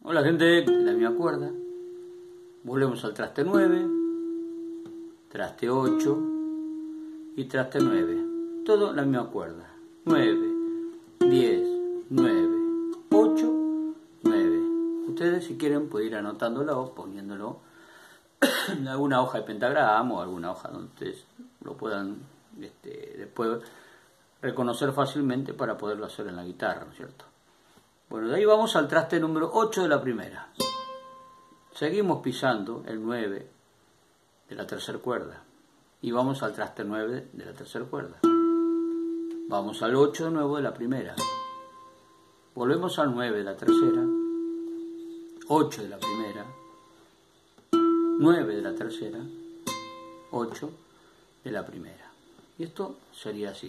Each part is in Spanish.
Hola gente de la misma cuerda. Volvemos al traste 9, traste 8 y traste 9. Todo en la misma cuerda. 9, 10, 9, 8, 9. Ustedes si quieren pueden ir anotándolo o poniéndolo en alguna hoja de pentagrama o alguna hoja donde ustedes lo puedan después reconocer fácilmente para poderlo hacer en la guitarra, ¿no es cierto? Bueno, de ahí vamos al traste número 8 de la primera. Seguimos pisando el 9 de la tercera cuerda y vamos al traste 9 de la tercera cuerda. Vamos al 8 de nuevo de la primera. Volvemos al 9 de la tercera, 8 de la primera, 9 de la tercera, 8 de la primera. Y esto sería así.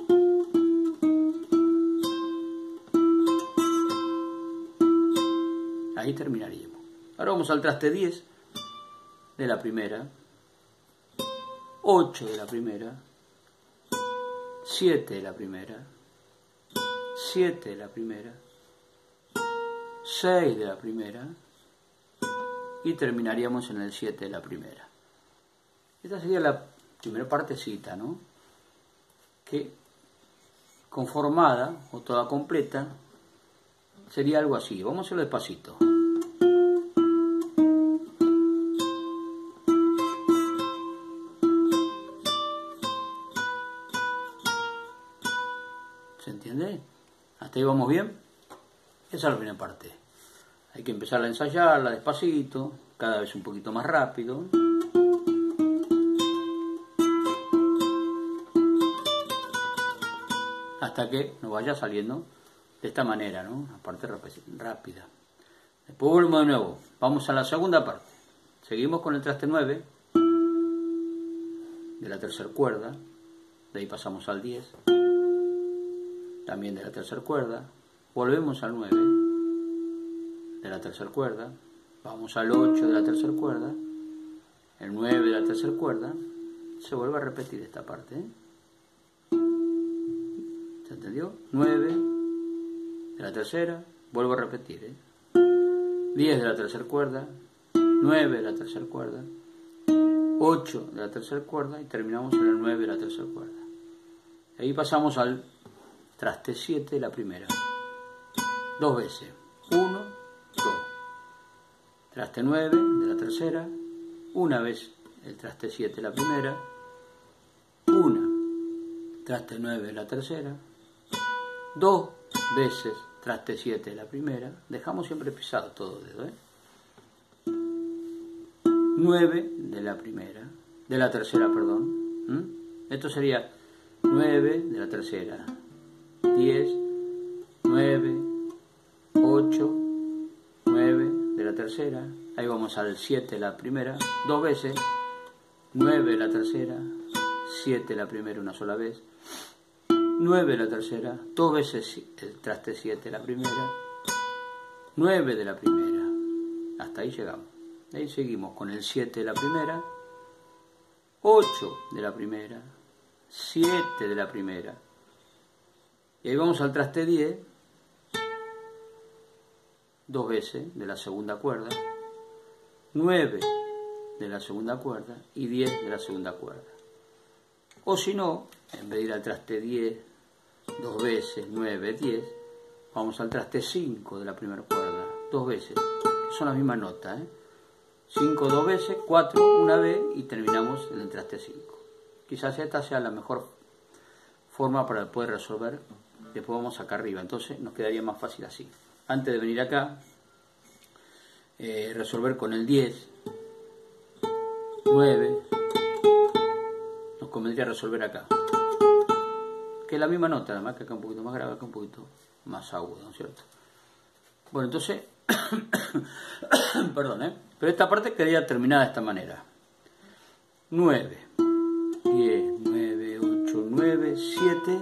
Ahí terminaríamos. Ahora vamos al traste 10 de la primera, 8 de la primera, 7 de la primera, 7 de la primera, 6 de la primera y terminaríamos en el 7 de la primera. Esta sería la primera partecita, ¿no? Que conformada o toda completa sería algo así. Vamos a hacerlo despacito. ¿Se entiende? ¿Hasta ahí vamos bien? Esa es la primera parte. Hay que empezar a ensayarla despacito, cada vez un poquito más rápido. Hasta que nos vaya saliendo de esta manera, ¿no? Una parte rápida. Después volvemos de nuevo. Vamos a la segunda parte. Seguimos con el traste 9 de la tercera cuerda. De ahí pasamos al 10. También de la tercera cuerda. Volvemos al 9 de la tercera cuerda. Vamos al 8 de la tercera cuerda. El 9 de la tercera cuerda. Se vuelve a repetir esta parte, ¿eh? ¿Se entendió? 9 de la tercera, vuelvo a repetir, 10 de la tercera cuerda, 9 de la tercera cuerda, 8 de la tercera cuerda y terminamos en el 9 de la tercera cuerda. Ahí pasamos al traste 7 de la primera. Dos veces. 1, 2. Traste 9 de la tercera. Una vez el traste 7 de la primera. Una. Traste 9 de la tercera. Dos veces traste 7 de la primera. Dejamos siempre pisado todo dedo, 9 de la primera. De la tercera, perdón. Esto sería 9 de la tercera. 10, 9, 8, 9 de la tercera. Ahí vamos al 7 de la primera. Dos veces. 9 de la tercera. 7 de la primera una sola vez. 9 de la tercera, dos veces el traste 7 de la primera, 9 de la primera, hasta ahí llegamos. Ahí seguimos con el 7 de la primera, 8 de la primera, 7 de la primera, y ahí vamos al traste 10, dos veces de la segunda cuerda, 9 de la segunda cuerda y 10 de la segunda cuerda. O si no, en vez de ir al traste 10, dos veces, 9, 10, vamos al traste 5 de la primera cuerda, dos veces, que son las mismas notas, 5 dos veces, 4 una vez y terminamos en el traste 5. Quizás esta sea la mejor forma para poder resolver. Después vamos acá arriba, entonces nos quedaría más fácil así. Antes de venir acá, resolver con el 10, 9, nos convendría resolver acá. Que es la misma nota, además que acá un poquito más grave, acá un poquito más agudo, ¿no es cierto? Bueno, entonces, perdón, pero esta parte quedaría terminada de esta manera. 9, 10, 9, 8, 9, 7,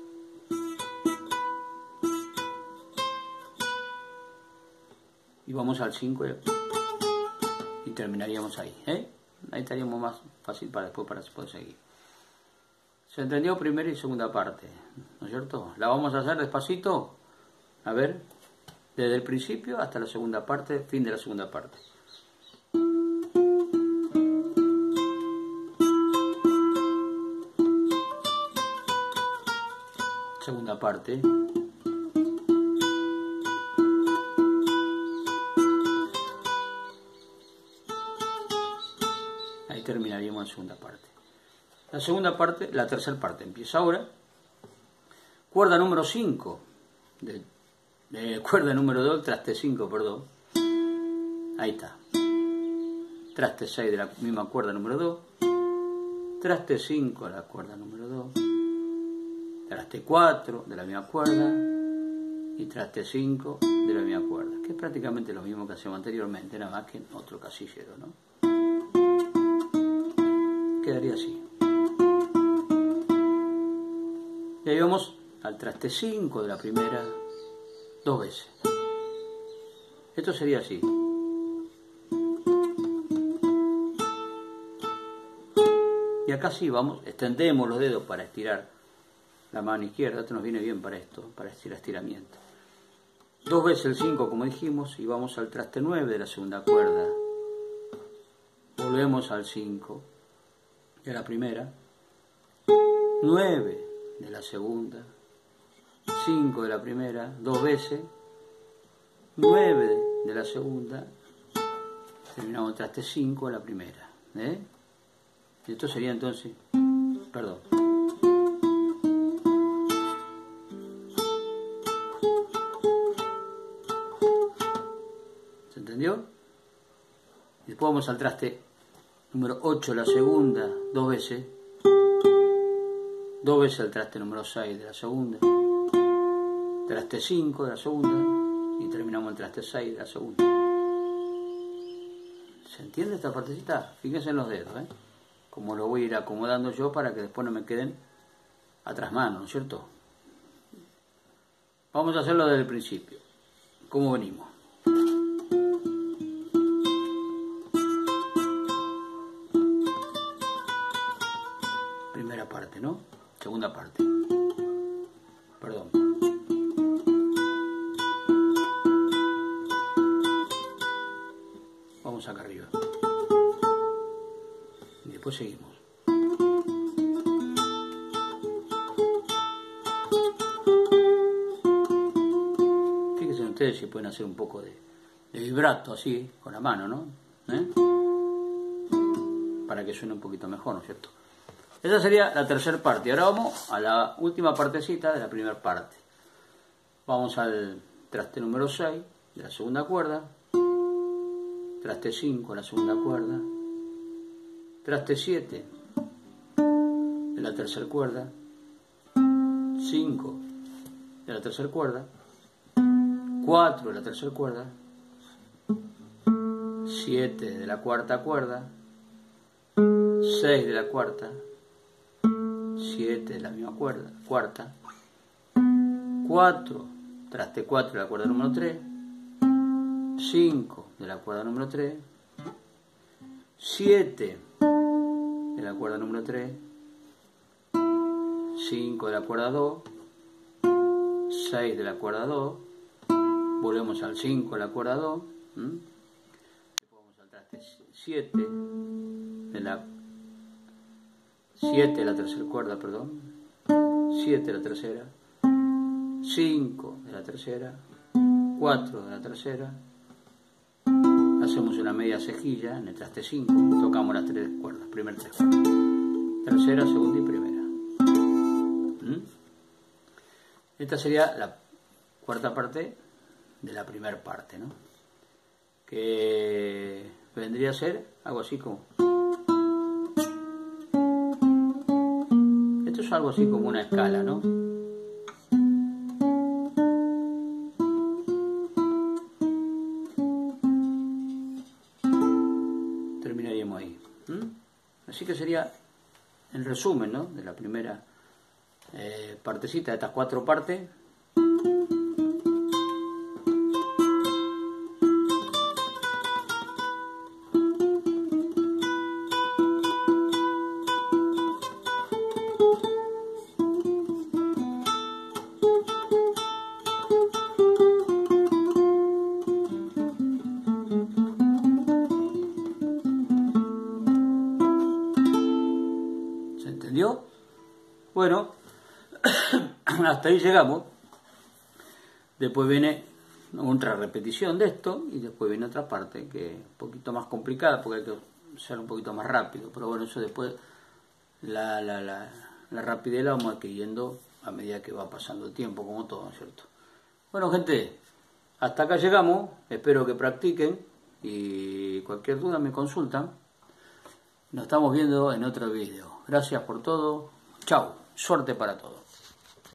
y vamos al 5 y terminaríamos ahí, Ahí estaríamos más fácil para después para poder seguir. ¿Se entendió primera y segunda parte? ¿No es cierto? ¿La vamos a hacer despacito? A ver. desde el principio hasta la segunda parte, fin de la segunda parte. Segunda parte. Ahí terminaríamos la segunda parte. La segunda parte, la tercera parte empieza ahora. Cuerda número 5, cuerda número 2, traste 5, perdón. Ahí está. Traste 6 de la misma cuerda número 2. Traste 5 de la cuerda número 2. Traste 4 de la misma cuerda. Y traste 5 de la misma cuerda. Que es prácticamente lo mismo que hacíamos anteriormente, nada más que en otro casillero, ¿no? Quedaría así. Y ahí vamos al traste 5 de la primera 2 veces. Esto sería así. Y acá sí vamos, extendemos los dedos para estirar la mano izquierda. Esto nos viene bien para esto, para este estiramiento. 2 veces el 5 como dijimos y vamos al traste 9 de la segunda cuerda. Volvemos al 5 de la primera. 9 de la segunda. 5 de la primera, 2 veces, 9 de la segunda, terminamos el traste 5 de la primera. Y esto sería entonces, perdón. ¿Se entendió? Y después vamos al traste número 8 de la segunda, 2 veces, 2 veces el traste número 6 de la segunda. Traste 5 de la segunda y terminamos el traste 6 de la segunda. ¿Se entiende esta partecita? Fíjense en los dedos, como lo voy a ir acomodando yo para que después no me queden atrás manos, ¿no es cierto? Vamos a hacerlo desde el principio. ¿Cómo venimos? Primera parte, ¿no? Segunda parte. Perdón. Vamos acá arriba. Y después seguimos. Fíjense ustedes si pueden hacer un poco de vibrato así, con la mano, ¿no? Para que suene un poquito mejor, ¿no es cierto? Esa sería la tercera parte. Ahora vamos a la última partecita de la primera parte. Vamos al traste número 6 de la segunda cuerda. Traste 5 de la segunda cuerda. Traste 7 de la tercera cuerda. 5 de la tercera cuerda. 4 de la tercera cuerda. 7 de la cuarta cuerda. 6 de la cuarta. 7 de la misma cuerda, cuarta. 4, traste 4 de la cuerda número 3. 5 de la cuerda número 3. 7 de la cuerda número 3. 5 de la cuerda 2. 6 de la cuerda 2. Volvemos al 5 de la cuerda 2. Después vamos al traste 7 de la 7 de la tercera cuerda, perdón. 7 de la tercera. 5 de la tercera. 4 de la tercera. Hacemos una media cejilla en el traste 5. Tocamos las 3 cuerdas, primer 3 cuerdas. Tercera, segunda y primera. Esta sería la cuarta parte de la primera parte, ¿no? Que vendría a ser algo así como... Esto es algo así como una escala, ¿no? Terminaríamos ahí. Así que sería el resumen, ¿no? De la primera partecita de estas 4 partes. Bueno, hasta ahí llegamos. Después viene otra repetición de esto y después viene otra parte que es un poquito más complicada porque hay que ser un poquito más rápido. Pero bueno, eso después la rapidez la vamos adquiriendo a medida que va pasando el tiempo, como todo, ¿no es cierto? Bueno, gente, hasta acá llegamos. Espero que practiquen y cualquier duda me consultan. Nos estamos viendo en otro video. Gracias por todo. Chau. Suerte para todos.